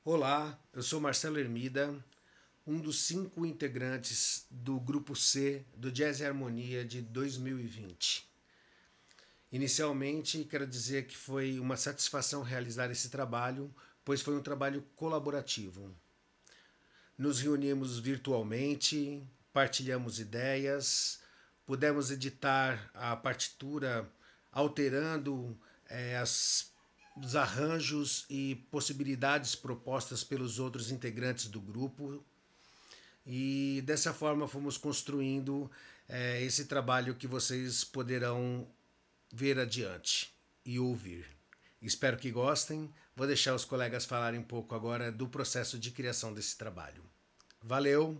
Olá, eu sou Marcelo Hermida, um dos 5 integrantes do Grupo C do Jazz e Harmonia de 2020. Inicialmente, quero dizer que foi uma satisfação realizar esse trabalho, pois foi um trabalho colaborativo. Nos reunimos virtualmente, partilhamos ideias, pudemos editar a partitura alterando os arranjos e possibilidades propostas pelos outros integrantes do grupo. E dessa forma fomos construindo esse trabalho que vocês poderão ver adiante e ouvir. Espero que gostem. Vou deixar os colegas falarem um pouco agora do processo de criação desse trabalho. Valeu!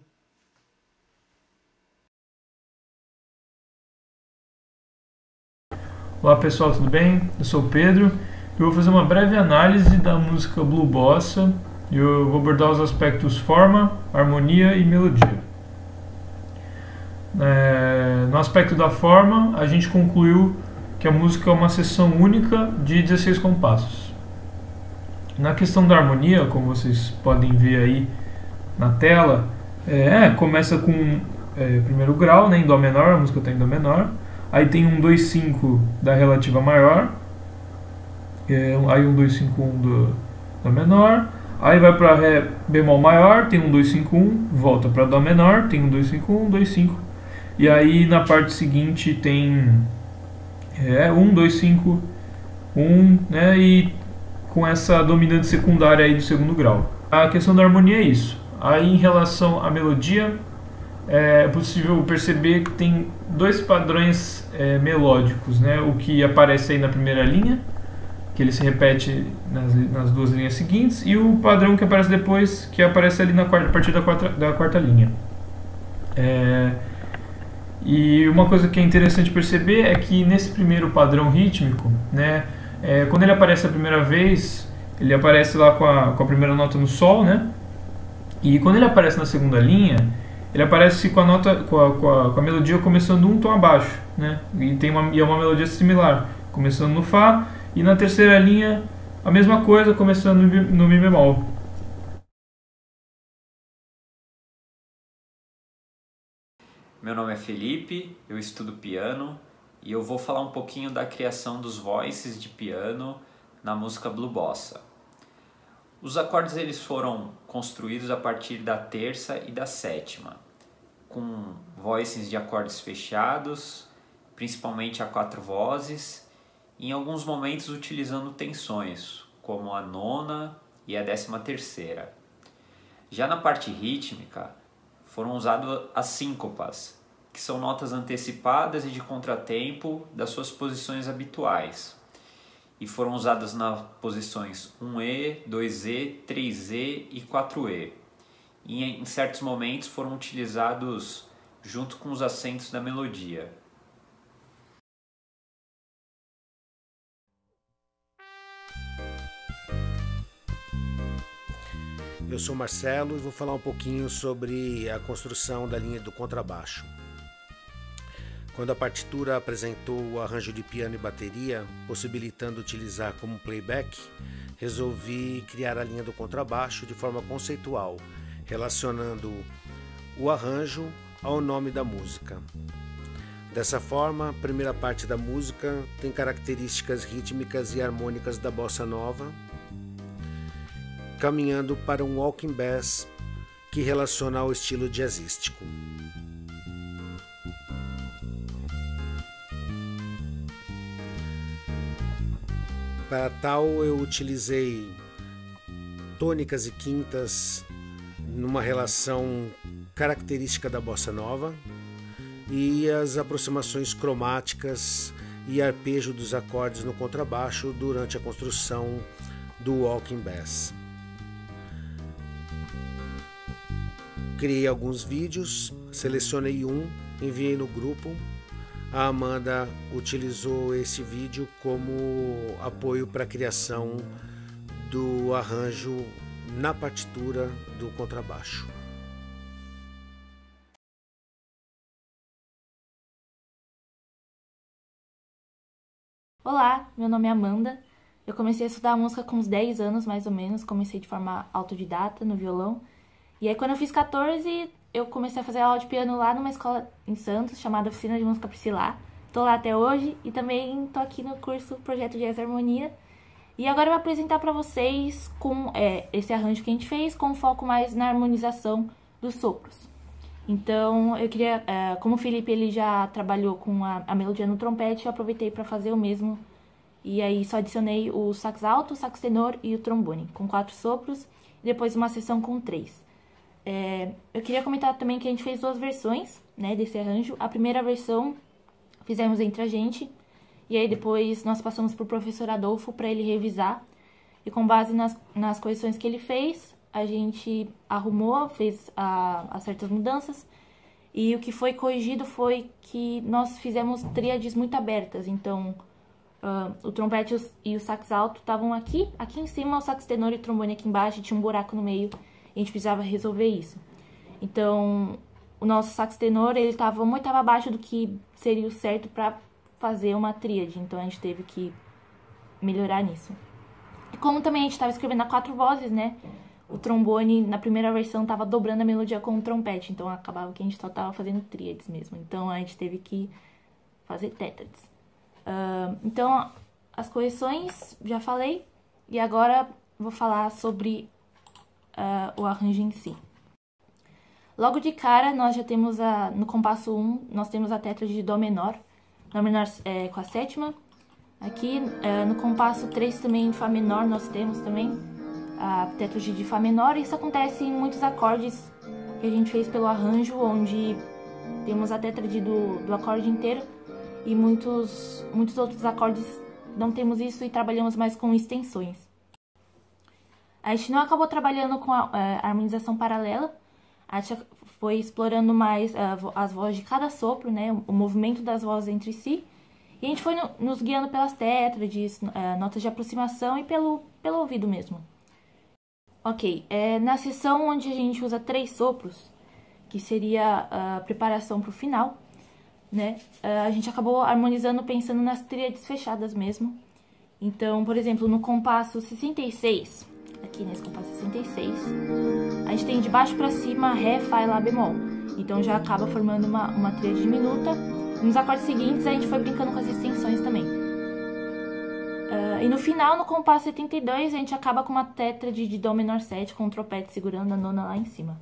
Olá pessoal, tudo bem? Eu sou o Pedro e eu vou fazer uma breve análise da música Blue Bossa e eu vou abordar os aspectos forma, harmonia e melodia. No aspecto da forma, a gente concluiu que a música é uma seção única de 16 compassos. Na questão da harmonia, como vocês podem ver aí na tela, começa com primeiro grau, né, em Dó menor, a música está em Dó menor. Aí tem um 2-5 da relativa maior, aí um 2-5-1 do Dó menor, aí vai para Ré bemol maior, tem um 2-5-1, volta para Dó menor, tem um 2-5-1, 2-5, e aí na parte seguinte tem 1, 2-5, 1, né, e com essa dominante secundária aí do segundo grau. A questão da harmonia é isso. Aí em relação à melodia, é possível perceber que tem dois padrões melódicos, né? O que aparece aí na primeira linha, que ele se repete nas duas linhas seguintes, e o padrão que aparece depois, que aparece ali a partir da quarta linha. E uma coisa que é interessante perceber é que nesse primeiro padrão rítmico, né, quando ele aparece a primeira vez, ele aparece lá com a primeira nota no Sol, né? E quando ele aparece na segunda linha, ele aparece com a nota, com a melodia começando um tom abaixo, né? E é uma melodia similar, começando no Fá, e na terceira linha a mesma coisa, começando no Mi bemol. Meu nome é Felipe, eu estudo piano e eu vou falar um pouquinho da criação dos voices de piano na música Blue Bossa. Os acordes eles foram construídos a partir da terça e da sétima, com voices de acordes fechados, principalmente a 4 vozes, e em alguns momentos utilizando tensões, como a nona e a 13ª. Já na parte rítmica, foram usadas as síncopas, que são notas antecipadas e de contratempo das suas posições habituais, e foram usadas nas posições 1E, 2E, 3E e 4E. E em certos momentos foram utilizados junto com os acentos da melodia. Eu sou Marcelo e vou falar um pouquinho sobre a construção da linha do contrabaixo. Quando a partitura apresentou o arranjo de piano e bateria, possibilitando utilizar como playback, resolvi criar a linha do contrabaixo de forma conceitual, relacionando o arranjo ao nome da música. Dessa forma, a primeira parte da música tem características rítmicas e harmônicas da bossa nova, caminhando para um walking bass que relaciona ao estilo jazzístico. Para tal, eu utilizei tônicas e quintas numa relação característica da bossa nova e as aproximações cromáticas e arpejo dos acordes no contrabaixo durante a construção do walking bass. Criei alguns vídeos, selecionei um, enviei no grupo. A Amanda utilizou esse vídeo como apoio para a criação do arranjo na partitura do contrabaixo. Olá, meu nome é Amanda Eu comecei a estudar música com uns 10 anos, mais ou menos. Comecei de forma autodidata no violão. E aí, quando eu fiz 14, eu comecei a fazer aula de piano lá numa escola em Santos, chamada Oficina de Música Priscilar. Tô lá até hoje e também tô aqui no curso Projeto Jazz Harmonia. E agora eu vou apresentar para vocês com esse arranjo que a gente fez, com foco mais na harmonização dos sopros. Então, eu queria, como o Felipe ele já trabalhou com a melodia no trompete, eu aproveitei para fazer o mesmo. E aí só adicionei o sax alto, o sax tenor e o trombone, com 4 sopros, e depois uma sessão com 3. Eu queria comentar também que a gente fez 2 versões, né, desse arranjo. A primeira versão fizemos entre a gente, e aí depois nós passamos para o professor Adolfo para ele revisar. E com base nas correções que ele fez, a gente arrumou, fez as certas mudanças. E o que foi corrigido foi que nós fizemos tríades muito abertas. Então, o trompete e o sax alto estavam aqui em cima, o sax tenor e o trombone aqui embaixo, e tinha um buraco no meio, e a gente precisava resolver isso. Então, o nosso sax tenor, ele estava uma oitava abaixo do que seria o certo para fazer uma tríade, então a gente teve que melhorar nisso. E como também a gente estava escrevendo a 4 vozes, né, o trombone, na primeira versão, estava dobrando a melodia com o trompete, então acabava que a gente só estava fazendo tríades mesmo, então a gente teve que fazer tétrades. Então, as correções, já falei, e agora vou falar sobre o arranjo em si. Logo de cara, nós já temos no compasso 1, nós temos a tétrade de Dó menor com a sétima. Aqui, no compasso 3 também, Fá menor, nós temos também a tétrade de Fá menor. Isso acontece em muitos acordes que a gente fez pelo arranjo, onde temos a tétrade do acorde inteiro. E muitos outros acordes não temos isso e trabalhamos mais com extensões. A gente não acabou trabalhando com a harmonização paralela. A gente foi explorando mais as vozes de cada sopro, né, o movimento das vozes entre si. E a gente foi nos guiando pelas tétrades, notas de aproximação e pelo ouvido mesmo. Ok, na sessão onde a gente usa 3 sopros, que seria a preparação para o final, né, a gente acabou harmonizando pensando nas tríades fechadas mesmo. Então, por exemplo, no compasso 66, aqui nesse compasso 66, a gente tem de baixo para cima Ré, Fá e Lá bemol. Então já acaba formando uma tríade diminuta. Nos acordes seguintes a gente foi brincando com as extensões também. E no final, no compasso 72, a gente acaba com uma tétrade de Dó menor 7 com o trompete segurando a nona lá em cima.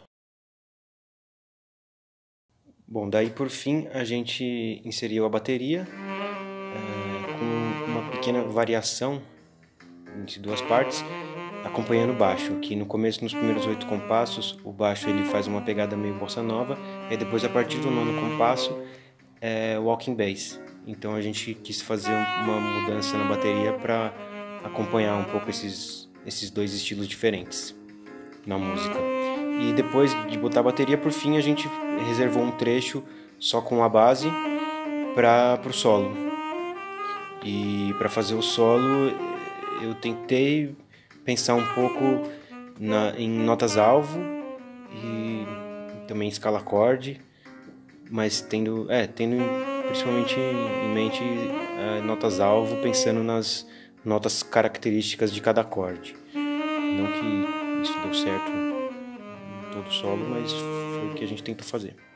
Bom, daí por fim a gente inseriu a bateria com uma pequena variação entre 2 partes, acompanhando o baixo, que no começo, nos primeiros 8 compassos, o baixo ele faz uma pegada meio bossa nova, e depois a partir do 9º compasso é walking bass. Então a gente quis fazer uma mudança na bateria para acompanhar um pouco esses 2 estilos diferentes na música. E depois de botar a bateria, por fim, a gente reservou um trecho só com a base para o solo. E para fazer o solo, eu tentei pensar um pouco em notas-alvo e também em escala-acorde, mas tendo principalmente em mente notas-alvo, pensando nas notas características de cada acorde. Não que isso deu certo todo solo, mas foi o que a gente tentou fazer.